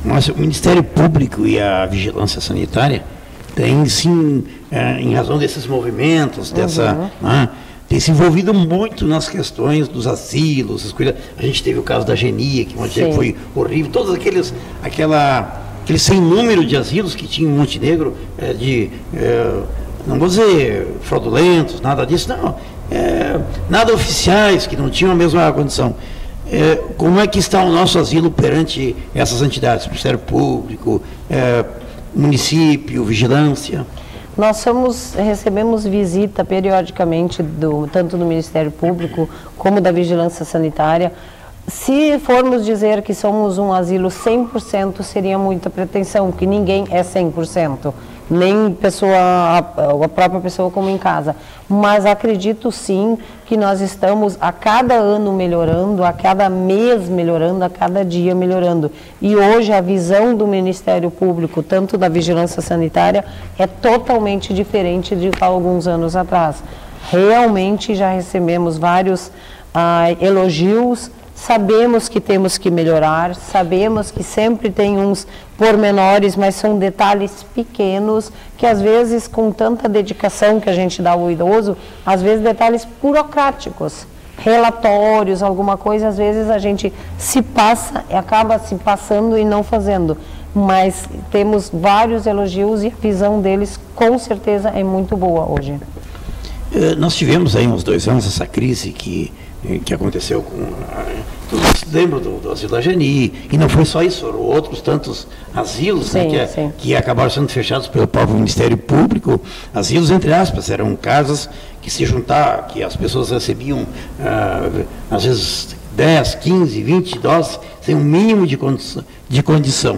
Mas o Ministério Público e a Vigilância Sanitária têm, sim, em razão desses movimentos, tem se envolvido muito nas questões dos asilos, essas coisas. A gente teve o caso da Genia, que foi horrível, todos aquele sem número de asilos que tinha em Montenegro, não vou dizer fraudulentos, nada disso, não, nada oficiais, que não tinham a mesma condição. Como é que está o nosso asilo perante essas entidades, Ministério Público, município, vigilância? Nós recebemos visita periodicamente tanto do Ministério Público como da Vigilância Sanitária. Se formos dizer que somos um asilo 100%, seria muita pretensão, porque ninguém é 100%, nem a própria pessoa como em casa. Mas acredito sim que nós estamos a cada ano melhorando, a cada mês melhorando, a cada dia melhorando. E hoje a visão do Ministério Público, tanto da Vigilância Sanitária, é totalmente diferente de alguns anos atrás. Realmente já recebemos vários elogios. Sabemos que temos que melhorar, sabemos que sempre tem uns pormenores, mas são detalhes pequenos que às vezes com tanta dedicação que a gente dá ao idoso, às vezes detalhes burocráticos, relatórios, alguma coisa, às vezes a gente acaba se passando e não fazendo. Mas temos vários elogios e a visão deles com certeza é muito boa hoje. Nós tivemos aí uns 2 anos essa crise que aconteceu com... Todos lembram do asilo da Geni, e não foi só isso, foram outros tantos asilos, sim, né, que acabaram sendo fechados pelo próprio Ministério Público, asilos entre aspas, eram casas que se juntavam, que as pessoas recebiam, às vezes, 10, 15, 20 idosos, sem um mínimo de condição.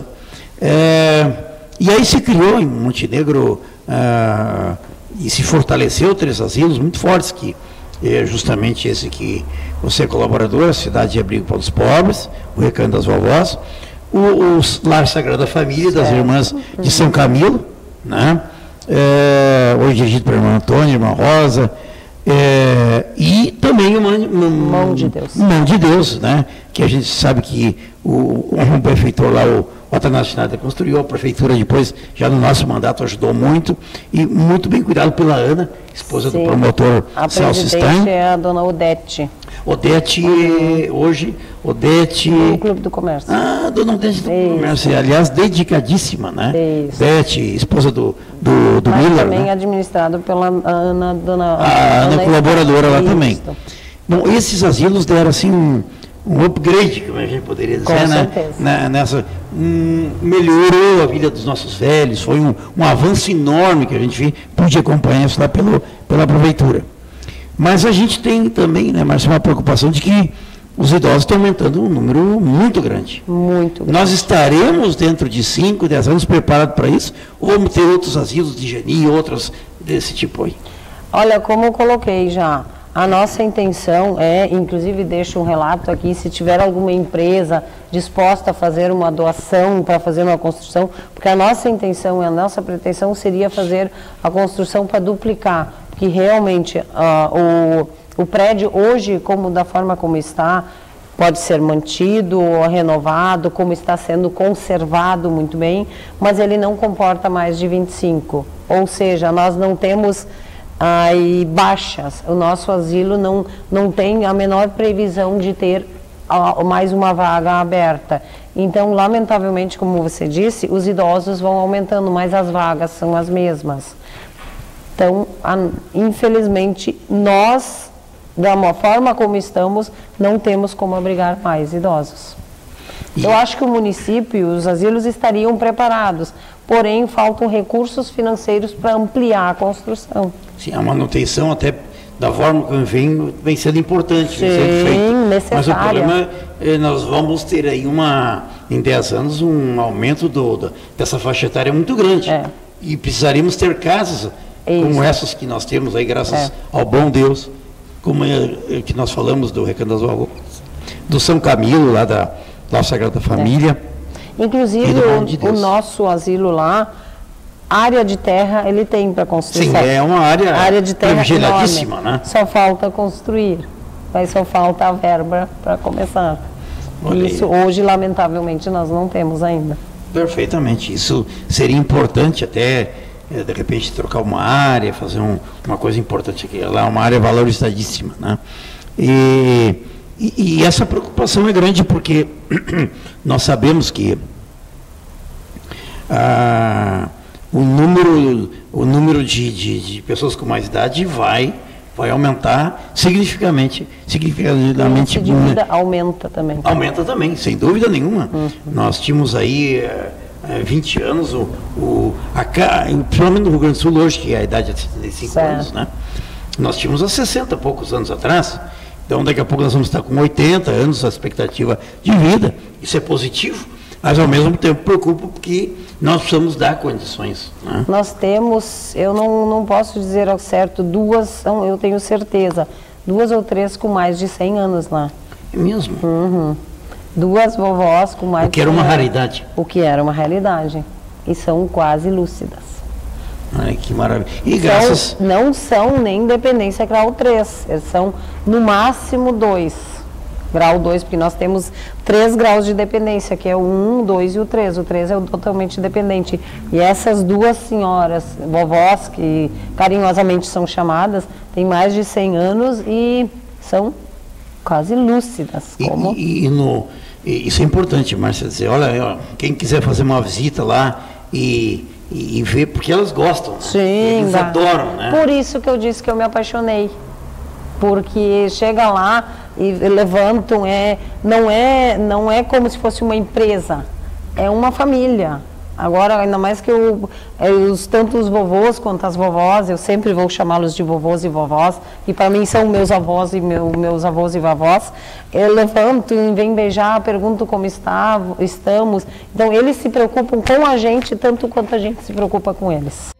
E aí se criou em Montenegro, e se fortaleceu 3 asilos muito fortes, que justamente esse que você é colaborador, a Cidade de Abrigo para os Pobres, o Recanto das Vovós, o Lar Sagrada Família das Irmãs de São Camilo, né? Hoje dirigido pela irmã Antônia, irmã Rosa, e também Mão de Deus. Mão de Deus, né? Que a gente sabe que o prefeitor lá, o Atanásio Schneider, construiu, a prefeitura depois, já no nosso mandato, ajudou muito, e muito bem cuidado pela Ana, esposa do promotor Celso Stein. A presidente é a dona Odete. Odete, hoje, Odete... Do Clube do Comércio. Dona Odete do Comércio, aliás, dedicadíssima, né? Isso. Odete, esposa do Mas Miller, também né? administrado pela Ana, a Ana colaboradora lá também. Bom, esses asilos deram, assim, um upgrade, como a gente poderia dizer, com certeza. Melhorou a vida dos nossos velhos, foi um avanço enorme que a gente pôde acompanhar isso lá pela prefeitura. Mas a gente tem também, né, Márcia, uma preocupação de que os idosos estão aumentando um número muito grande. Muito grande. Nós estaremos dentro de 5, 10 anos preparados para isso? Ou vamos ter outros asilos de Geni e outros desse tipo aí? Olha, como eu coloquei já, a nossa intenção inclusive deixo um relato aqui, se tiver alguma empresa disposta a fazer uma doação para fazer uma construção, porque a nossa intenção, a nossa pretensão seria fazer a construção para duplicar, porque realmente o prédio hoje, da forma como está, pode ser mantido ou renovado, como está sendo conservado muito bem, mas ele não comporta mais de 25, ou seja, nós não temos baixas. O nosso asilo não tem a menor previsão de ter mais uma vaga aberta. Então, lamentavelmente, como você disse, os idosos vão aumentando, mas as vagas são as mesmas. Então, infelizmente, nós, da forma como estamos, não temos como abrigar mais idosos. Eu acho que o município e os asilos estariam preparados, porém faltam recursos financeiros para ampliar a construção. Sim, a manutenção até da forma como vem sendo importante, sim, necessária. Mas o problema nós vamos ter aí em 10 anos um aumento dessa faixa etária muito grande. E precisaríamos ter casas como essas que nós temos aí, graças ao bom Deus, como que nós falamos do Recanto das Vovós, do São Camilo, lá da Sagrada Família. Inclusive o nosso asilo lá, área de terra ele tem para construir. Sim, é uma área de terra privilegiadíssima, né? Só falta construir, mas só falta a verba para começar. Isso hoje, lamentavelmente, nós não temos ainda. Perfeitamente. Isso seria importante até, de repente, trocar uma área, fazer uma coisa importante aqui. Lá é uma área valorizadíssima, né? E essa preocupação é grande porque nós sabemos que o número de pessoas com mais idade vai aumentar significativamente. O índice de vida aumenta também. Aumenta também, sem dúvida nenhuma. Nós tínhamos aí 20 anos, principalmente no Rio Grande do Sul hoje, que a idade é de 75 anos, né? Nós tínhamos há 60 e poucos anos atrás. Então, daqui a pouco nós vamos estar com 80 anos a expectativa de vida. Isso é positivo, mas ao mesmo tempo preocupa porque nós precisamos dar condições, né? Nós temos, eu não posso dizer ao certo, eu tenho certeza, 2 ou 3 com mais de 100 anos lá. É mesmo? 2 vovós com mais de 100 anos. O que era uma raridade. O que era uma realidade. E são quase lúcidas. Ai, que maravilha. E graças... Não são nem dependência grau 3, eles são no máximo 2. Grau 2, porque nós temos 3 graus de dependência, que é o 1, o 2 e o 3. O 3 é o totalmente dependente. E essas 2 senhoras, vovós, que carinhosamente são chamadas, têm mais de 100 anos e são quase lúcidas. Isso é importante, Márcia, dizer, olha, quem quiser fazer uma visita lá e ver, porque elas gostam, né? Sim, eles adoram, né? Por isso que eu disse que eu me apaixonei. Porque chega lá e levantam, não é como se fosse uma empresa, é uma família. Agora, ainda mais que tanto os vovôs quanto as vovós, eu sempre vou chamá-los de vovôs e vovós, que para mim são meus avós e meus avós e vovós. Eu levanto e vem beijar, pergunto como estamos. Então, eles se preocupam com a gente tanto quanto a gente se preocupa com eles.